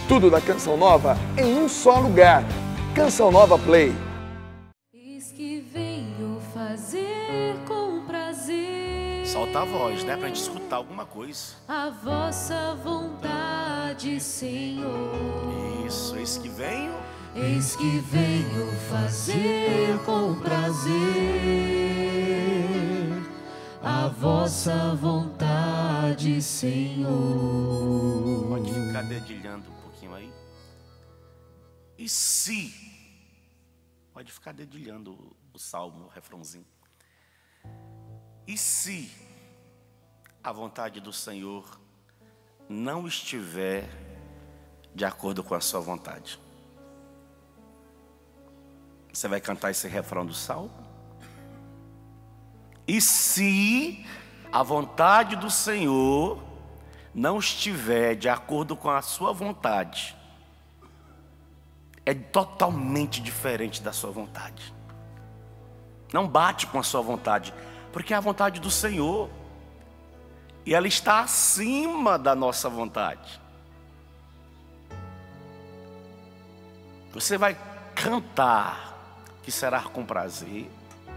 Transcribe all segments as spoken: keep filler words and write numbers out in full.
Tudo da Canção Nova em um só lugar. Canção Nova Play. Eis que venho fazer com prazer. Solta a voz, né? Pra gente escutar alguma coisa. A vossa vontade, Senhor. Isso, eis que venho. Eis que venho fazer com prazer a vossa vontade, Senhor. Pode ficar dedilhando um pouquinho aí. E se? Pode ficar dedilhando o, o salmo, o refrãozinho. E se a vontade do Senhor não estiver de acordo com a sua vontade? Você vai cantar esse refrão do salmo? E se a vontade do Senhor não estiver de acordo com a sua vontade, é totalmente diferente da sua vontade. Não bate com a sua vontade, porque é a vontade do Senhor, e ela está acima da nossa vontade. Você vai cantar que será com prazer.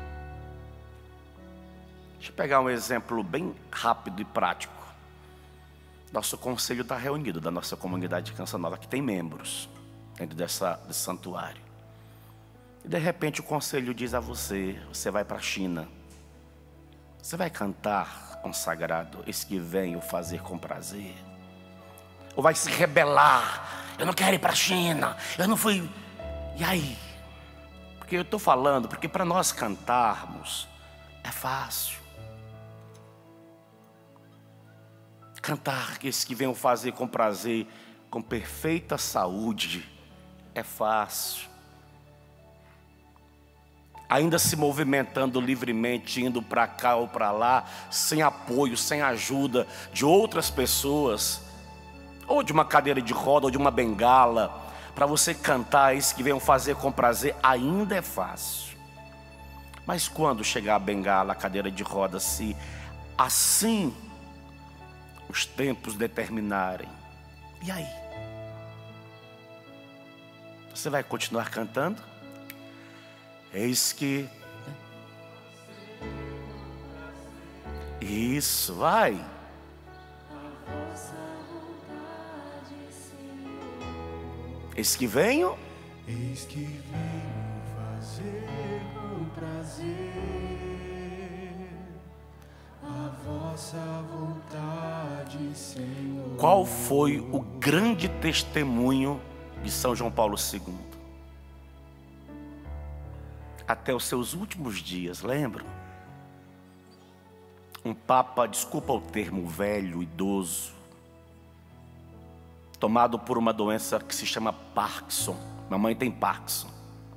Deixa eu pegar um exemplo bem rápido e prático. Nosso conselho está reunido, da nossa comunidade de Canção Nova, que tem membros dentro dessa, desse santuário. E de repente o conselho diz a você: você vai para a China, você vai cantar consagrado, esse que venho fazer com prazer? Ou vai se rebelar: eu não quero ir para a China, eu não fui. E aí? Porque eu estou falando, porque para nós cantarmos é fácil. Cantar que esse que venham fazer com prazer, com perfeita saúde, é fácil. Ainda se movimentando livremente, indo para cá ou para lá, sem apoio, sem ajuda de outras pessoas, ou de uma cadeira de roda, ou de uma bengala, para você cantar esse que venham fazer com prazer, ainda é fácil. Mas quando chegar a bengala, a cadeira de roda, se assim os tempos determinarem, e aí? Você vai continuar cantando? Eis que... Isso, vai. Eis que venho. Eis que venho fazer com prazer a vossa vontade, Senhor. Qual foi o grande testemunho de São João Paulo segundo? Até os seus últimos dias, lembram? Um papa, desculpa o termo, velho, idoso, tomado por uma doença que se chama Parkinson. Mamãe tem Parkinson.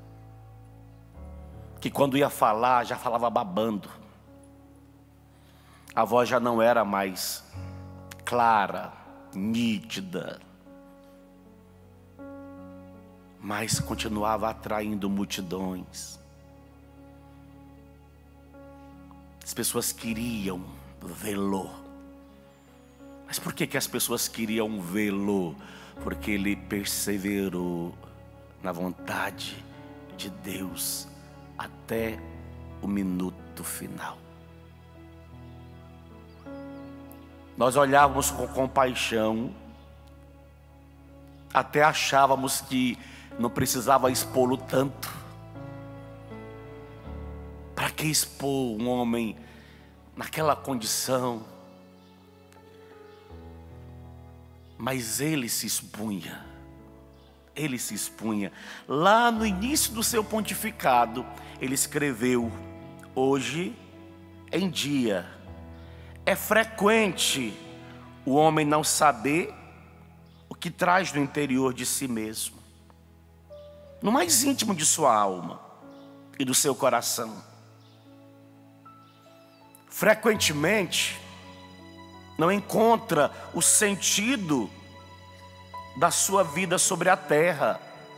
Que quando ia falar, já falava babando. A voz já não era mais clara, nítida, mas continuava atraindo multidões. As pessoas queriam vê-lo. Mas por que que as pessoas queriam vê-lo? Porque ele perseverou na vontade de Deus até o minuto final. Nós olhávamos com compaixão, até achávamos que não precisava expô-lo tanto. Para que expor um homem naquela condição? Mas ele se expunha, ele se expunha. Lá no início do seu pontificado, ele escreveu: hoje em dia é frequente o homem não saber o que traz no interior de si mesmo, no mais íntimo de sua alma e do seu coração. Frequentemente não encontra o sentido da sua vida sobre a terra.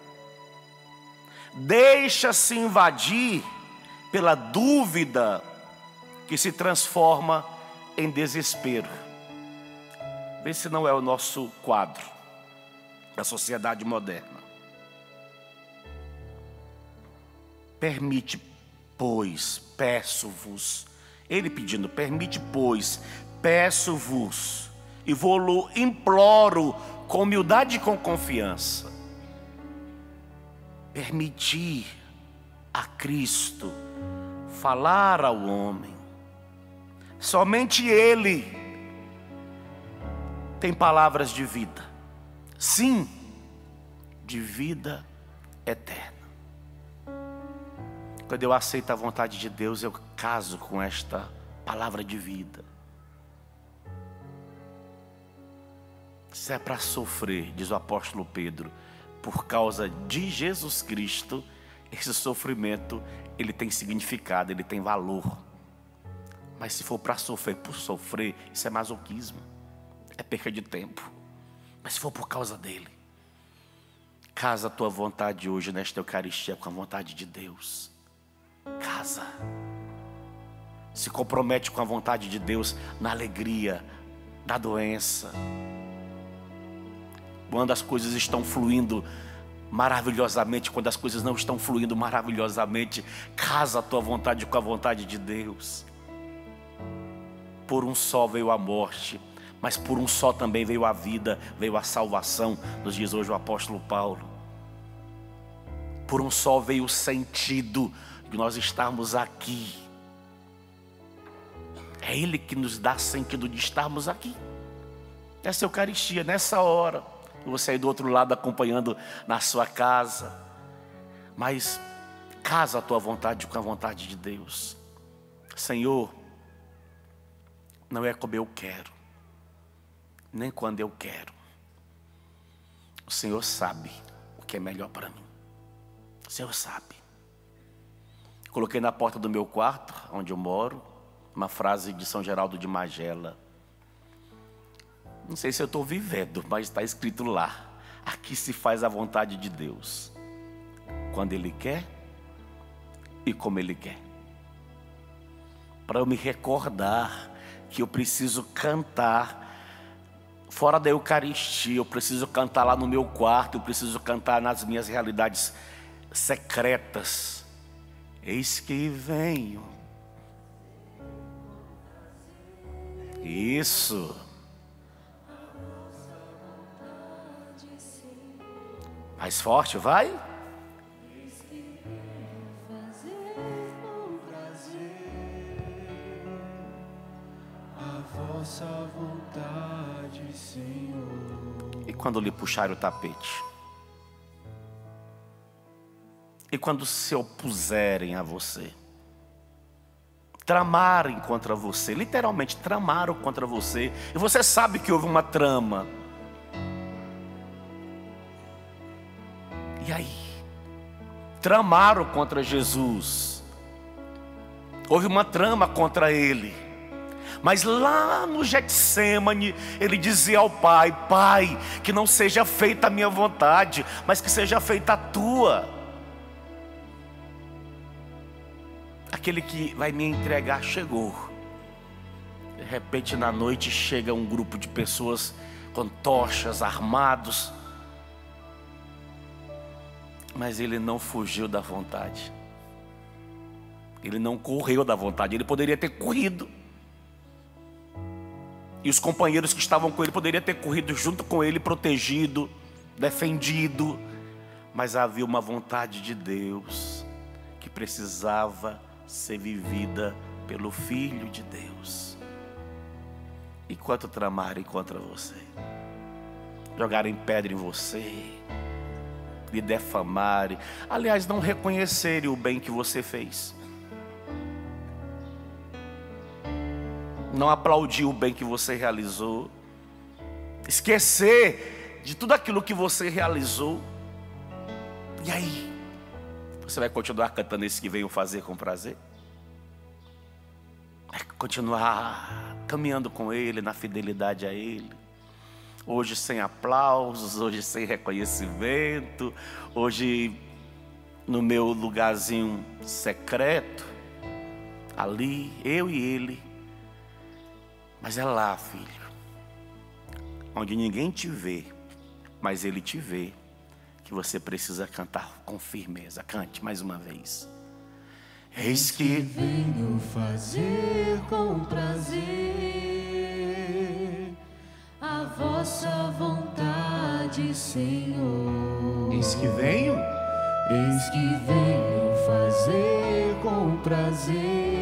Deixa-se invadir pela dúvida que se transforma em desespero. Vê se não é o nosso quadro. da sociedade moderna. Permite, pois, peço-vos, ele pedindo, permite, pois, peço-vos, e vou-lo imploro com humildade e com confiança, permitir a Cristo falar ao homem. Somente Ele tem palavras de vida, sim, de vida eterna. Quando eu aceito a vontade de Deus, eu caso com esta palavra de vida. Se é para sofrer, diz o apóstolo Pedro, por causa de Jesus Cristo, esse sofrimento, ele tem significado, ele tem valor. Mas se for para sofrer por sofrer, isso é masoquismo, é perca de tempo. Mas se for por causa dele, casa a tua vontade hoje nesta Eucaristia com a vontade de Deus. Casa. Se compromete com a vontade de Deus na alegria, na doença. Quando as coisas estão fluindo maravilhosamente, quando as coisas não estão fluindo maravilhosamente, casa a tua vontade com a vontade de Deus. Por um só veio a morte, mas por um só também veio a vida, veio a salvação, nos diz hoje o apóstolo Paulo. Por um só veio o sentido de nós estarmos aqui. É Ele que nos dá sentido de estarmos aqui. Essa Eucaristia, nessa hora, você aí do outro lado acompanhando na sua casa, mas casa a tua vontade com a vontade de Deus. Senhor, não é como eu quero, nem quando eu quero. O Senhor sabe o que é melhor para mim. O Senhor sabe. Coloquei na porta do meu quarto, onde eu moro, uma frase de São Geraldo de Magela. Não sei se eu estou vivendo, mas está escrito lá. Aqui se faz a vontade de Deus, quando Ele quer e como Ele quer. Para eu me recordar que eu preciso cantar fora da Eucaristia, eu preciso cantar lá no meu quarto, eu preciso cantar nas minhas realidades secretas. Eis que venho. Isso. Mais forte, vai. A vossa vontade, Senhor. E quando lhe puxarem o tapete? E quando se opuserem a você? Tramarem contra você, literalmente tramaram contra você, e você sabe que houve uma trama. E aí? Tramaram contra Jesus. Houve uma trama contra Ele. Mas lá no Getsêmani, Ele dizia ao Pai: Pai, que não seja feita a minha vontade, mas que seja feita a Tua. Aquele que vai me entregar chegou. De repente na noite chega um grupo de pessoas com tochas, armados. Mas Ele não fugiu da vontade. Ele não correu da vontade. Ele poderia ter corrido. E os companheiros que estavam com Ele poderiam ter corrido junto com Ele, protegido, defendido. Mas havia uma vontade de Deus que precisava ser vivida pelo Filho de Deus. Enquanto tramarem contra você, jogarem pedra em você, lhe defamarem, aliás, não reconhecerem o bem que você fez, não aplaudir o bem que você realizou, esquecer de tudo aquilo que você realizou. E aí? Você vai continuar cantando esse que veio fazer com prazer? Vai continuar caminhando com Ele, na fidelidade a Ele? Hoje sem aplausos, hoje sem reconhecimento, hoje no meu lugarzinho secreto, ali, eu e Ele. Mas é lá, filho, onde ninguém te vê, mas Ele te vê que você precisa cantar com firmeza. Cante mais uma vez. Eis que venho fazer com prazer a vossa vontade, Senhor. Eis que venho, Eis que venho fazer com prazer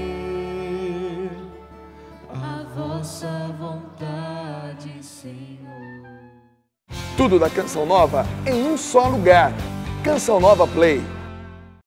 a vossa vontade, Senhor. tudo da Canção Nova em um só lugar. Canção Nova Play.